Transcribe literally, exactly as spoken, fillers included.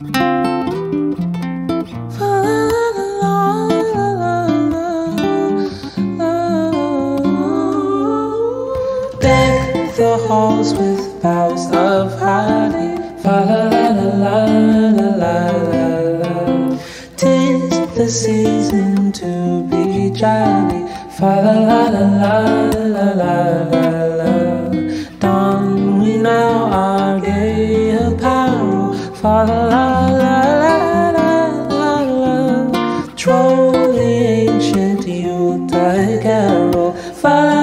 Deck the halls with boughs of holly. Fa la la la la la la la. 'Tis the season to be jolly. Fa la la la la la la la. Don we now our gay apparel. Fa la la la la la la. Troll the ancient Yuletide carol. Fa